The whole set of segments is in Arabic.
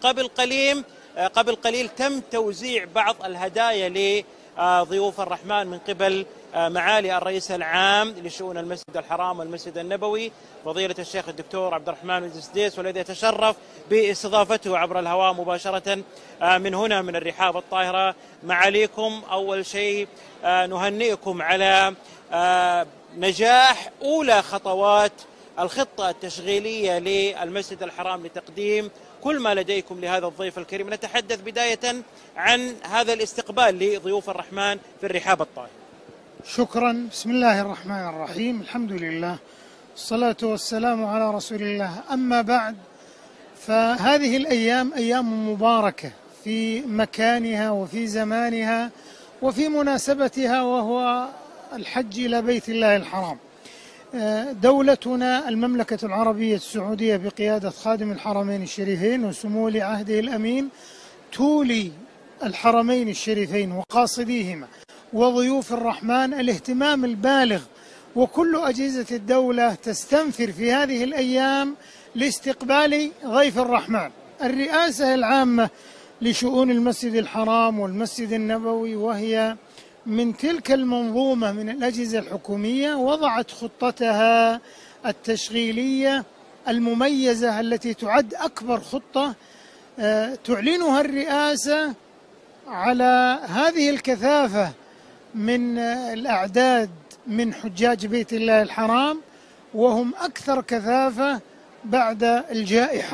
قبل قليل تم توزيع بعض الهدايا لضيوف الرحمن من قبل معالي الرئيس العام لشؤون المسجد الحرام والمسجد النبوي فضيلة الشيخ الدكتور عبد الرحمن بن السديس، والذي يتشرف باستضافته عبر الهواء مباشرة من هنا من الرحاب الطاهرة. معاليكم، أول شيء نهنئكم على نجاح أولى خطوات الخطة التشغيلية للمسجد الحرام لتقديم كل ما لديكم لهذا الضيف الكريم. نتحدث بداية عن هذا الاستقبال لضيوف الرحمن في الرحاب الطاهرة. شكرا. بسم الله الرحمن الرحيم، الحمد لله والصلاة والسلام على رسول الله. أما بعد، فهذه الأيام أيام مباركة في مكانها وفي زمانها وفي مناسبتها، وهو الحج إلى بيت الله الحرام. دولتنا المملكة العربية السعودية بقيادة خادم الحرمين الشريفين وسمو ولي عهده الأمين تولي الحرمين الشريفين وقاصديهما وضيوف الرحمن الاهتمام البالغ، وكل أجهزة الدولة تستنفر في هذه الأيام لاستقبال ضيف الرحمن. الرئاسة العامة لشؤون المسجد الحرام والمسجد النبوي، وهي من تلك المنظومة من الأجهزة الحكومية، وضعت خطتها التشغيلية المميزة التي تعد أكبر خطة تعلنها الرئاسة على هذه الكثافة من الأعداد من حجاج بيت الله الحرام، وهم أكثر كثافة بعد الجائحة.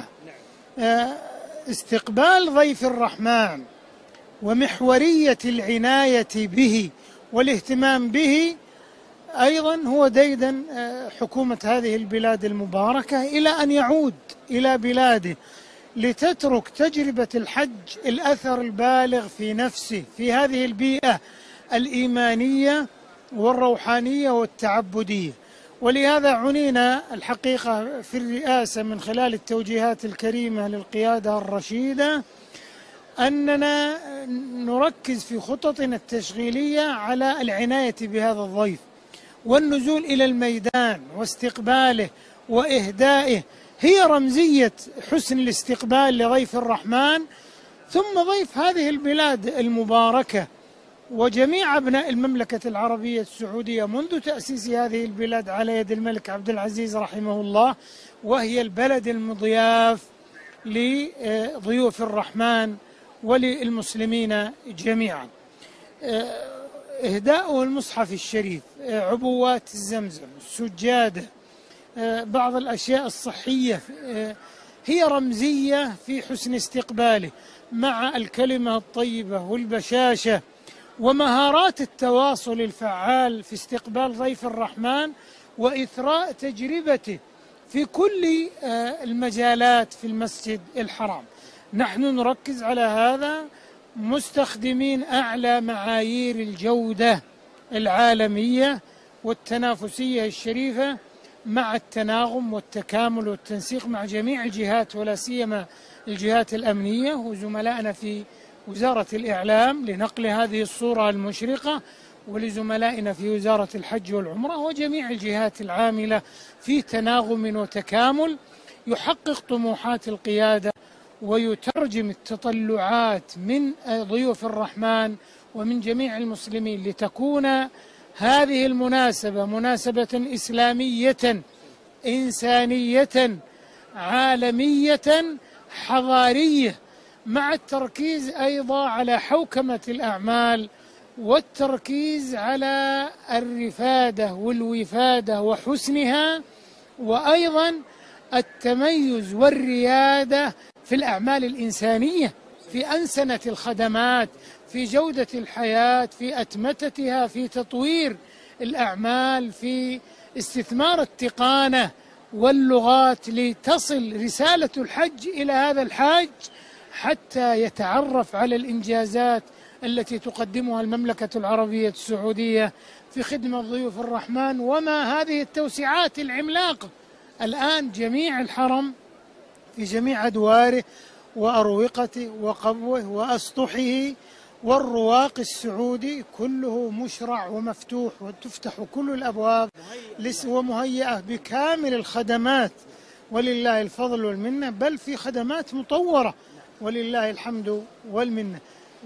استقبال ضيف الرحمن ومحورية العناية به والاهتمام به أيضا هو ديدن حكومة هذه البلاد المباركة إلى أن يعود إلى بلاده لتترك تجربة الحج الأثر البالغ في نفسه في هذه البيئة الإيمانية والروحانية والتعبدية. ولهذا عنينا الحقيقة في الرئاسة من خلال التوجيهات الكريمة للقيادة الرشيدة أننا نركز في خططنا التشغيلية على العناية بهذا الضيف والنزول إلى الميدان واستقباله وإهدائه. هي رمزية حسن الاستقبال لضيف الرحمن ثم ضيف هذه البلاد المباركة وجميع أبناء المملكة العربية السعودية منذ تأسيس هذه البلاد على يد الملك عبد العزيز رحمه الله، وهي البلد المضياف لضيوف الرحمن وللمسلمين جميعا. إهداء المصحف الشريف، عبوات الزمزم، السجادة، بعض الأشياء الصحية هي رمزية في حسن استقباله، مع الكلمة الطيبة والبشاشة ومهارات التواصل الفعال في استقبال ضيف الرحمن وإثراء تجربته في كل المجالات في المسجد الحرام. نحن نركز على هذا مستخدمين أعلى معايير الجودة العالمية والتنافسية الشريفة، مع التناغم والتكامل والتنسيق مع جميع الجهات، ولا سيما الجهات الأمنية وزملائنا في وزارة الإعلام لنقل هذه الصورة المشرقة، ولزملائنا في وزارة الحج والعمرة وجميع الجهات العاملة في تناغم وتكامل يحقق طموحات القيادة ويترجم التطلعات من ضيوف الرحمن ومن جميع المسلمين، لتكون هذه المناسبة مناسبة إسلامية إنسانية عالمية حضارية، مع التركيز أيضا على حوكمة الأعمال والتركيز على الرفادة والوفادة وحسنها، وأيضا التميز والريادة في الأعمال الإنسانية، في أنسنة الخدمات، في جودة الحياة، في أتمتتها، في تطوير الأعمال، في استثمار التقانة واللغات، لتصل رسالة الحج إلى هذا الحاج حتى يتعرف على الإنجازات التي تقدمها المملكة العربية السعودية في خدمة ضيوف الرحمن. وما هذه التوسعات العملاقة الآن، جميع الحرم في جميع أدواره وأروقته وقبوه وأسطحه والرواق السعودي كله مشرع ومفتوح، وتفتح كل الأبواب ومهيئة بكامل الخدمات ولله الفضل والمنة، بل في خدمات مطورة ولله الحمد والمنة.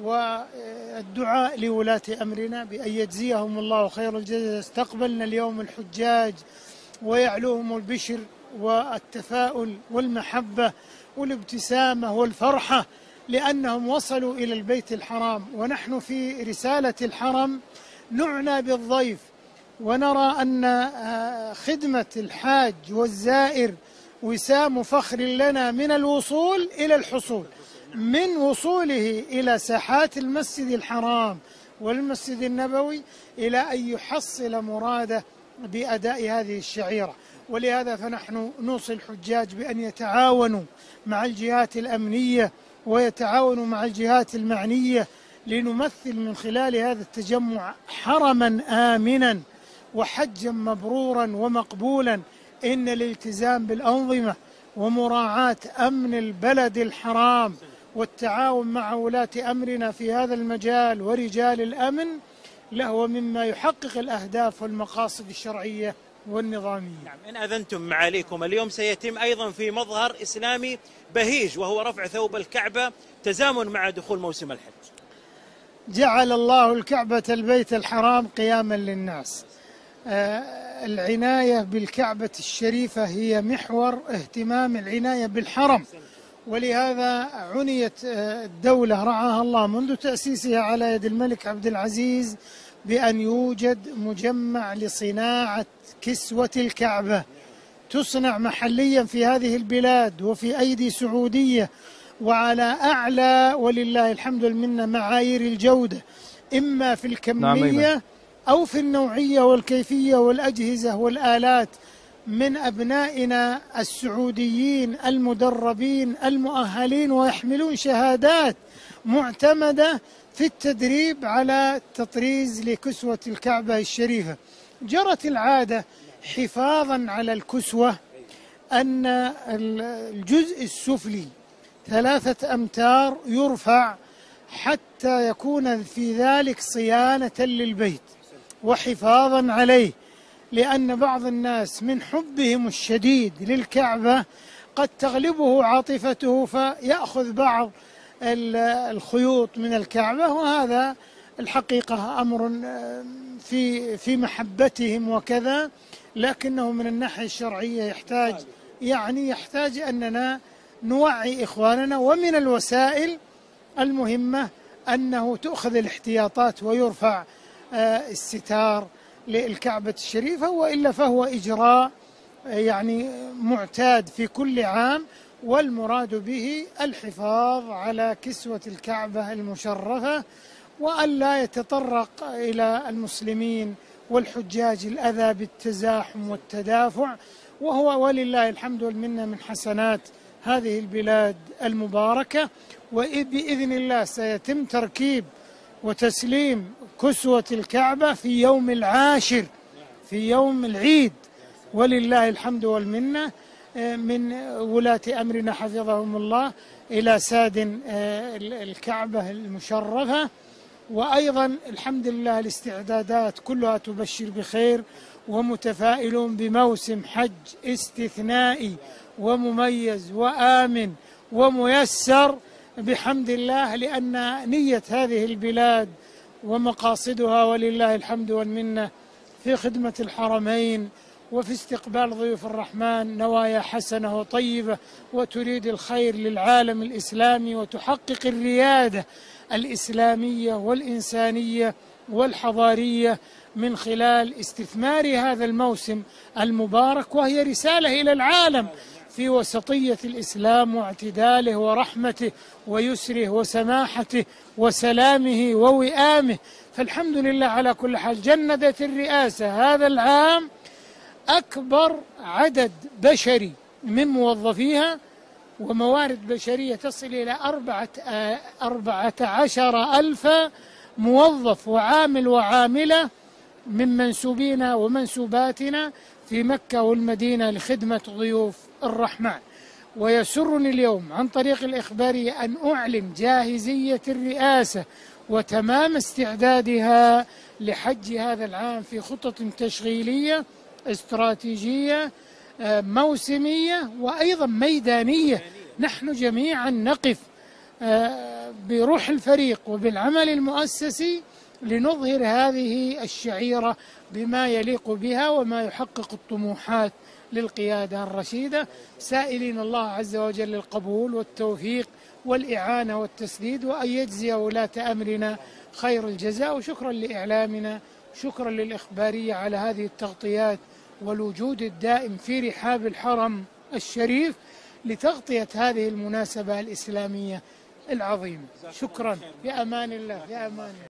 والدعاء لولاة أمرنا بأن يجزيهم الله خير الجزاء. استقبلنا اليوم الحجاج ويعلوهم البشر والتفاؤل والمحبة والابتسامة والفرحة لأنهم وصلوا إلى البيت الحرام. ونحن في رسالة الحرم نعنى بالضيف، ونرى أن خدمة الحاج والزائر وسام فخر لنا من الوصول إلى الحصول، من وصوله إلى ساحات المسجد الحرام والمسجد النبوي إلى أن يحصل مراده بأداء هذه الشعيرة. ولهذا فنحن نوصي الحجاج بأن يتعاونوا مع الجهات الأمنية ويتعاونوا مع الجهات المعنية لنمثل من خلال هذا التجمع حرما آمنا وحجا مبرورا ومقبولا. إن الالتزام بالأنظمة ومراعاة أمن البلد الحرام والتعاون مع ولاة أمرنا في هذا المجال ورجال الأمن لهو مما يحقق الأهداف والمقاصد الشرعية والنظامية. نعم، إن أذنتم معاليكم اليوم سيتم أيضا في مظهر إسلامي بهيج وهو رفع ثوب الكعبة تزامن مع دخول موسم الحج. جعل الله الكعبة البيت الحرام قياما للناس. العناية بالكعبة الشريفة هي محور اهتمام العناية بالحرم، ولهذا عنيت الدولة رعاها الله منذ تأسيسها على يد الملك عبد العزيز بأن يوجد مجمع لصناعة كسوة الكعبة تصنع محليا في هذه البلاد وفي أيدي سعودية وعلى أعلى ولله الحمد والمنة معايير الجودة، إما في الكمية أو في النوعية والكيفية والأجهزة والآلات، من أبنائنا السعوديين المدربين المؤهلين ويحملون شهادات معتمدة في التدريب على تطريز لكسوة الكعبة الشريفة. جرت العادة حفاظا على الكسوة أن الجزء السفلي 3 أمتار يرفع حتى يكون في ذلك صيانة للبيت وحفاظا عليه، لأن بعض الناس من حبهم الشديد للكعبة قد تغلبه عاطفته فيأخذ بعض الخيوط من الكعبة، وهذا الحقيقة أمر في محبتهم وكذا، لكنه من الناحية الشرعية يحتاج أننا نوعي إخواننا. ومن الوسائل المهمة أنه تؤخذ الاحتياطات ويرفع الستار للكعبة الشريفة، وإلا فهو إجراء معتاد في كل عام، والمراد به الحفاظ على كسوة الكعبة المشرفة وألا يتطرق إلى المسلمين والحجاج الأذى بالتزاحم والتدافع، وهو ولله الحمد والمنة من حسنات هذه البلاد المباركة. وبإذن الله سيتم تركيب وتسليم كسوة الكعبة في يوم العاشر، في يوم العيد، ولله الحمد والمنة، من ولاة أمرنا حفظهم الله إلى ساد الكعبة المشرفة. وأيضا الحمد لله الاستعدادات كلها تبشر بخير، ومتفائلون بموسم حج استثنائي ومميز وآمن وميسر بحمد الله، لأن نية هذه البلاد ومقاصدها ولله الحمد والمنة في خدمة الحرمين وفي استقبال ضيوف الرحمن نوايا حسنة وطيبة، وتريد الخير للعالم الإسلامي وتحقق الريادة الإسلامية والإنسانية والحضارية من خلال استثمار هذا الموسم المبارك، وهي رسالة إلى العالم في وسطية الإسلام واعتداله ورحمته ويسره وسماحته وسلامه ووئامه. فالحمد لله على كل حال. جندت الرئاسة هذا العام أكبر عدد بشري من موظفيها وموارد بشرية تصل إلى 14,000 موظف وعامل وعاملة من منسوبينا ومنسوباتنا في مكة والمدينة لخدمة ضيوف الرحمن. ويسرني اليوم عن طريق الإخبارية أن أعلن جاهزية الرئاسة وتمام استعدادها لحج هذا العام في خطط تشغيلية استراتيجية موسمية وأيضا ميدانية. نحن جميعا نقف بروح الفريق وبالعمل المؤسسي لنظهر هذه الشعيرة بما يليق بها وما يحقق الطموحات للقيادة الرشيدة، سائلين الله عز وجل القبول والتوفيق والإعانة والتسديد، وأن يجزي ولاة أمرنا خير الجزاء. وشكرا لإعلامنا، شكرا للإخبارية على هذه التغطيات والوجود الدائم في رحاب الحرم الشريف لتغطية هذه المناسبة الإسلامية العظيمة. شكرا، في أمان الله، في أمان الله.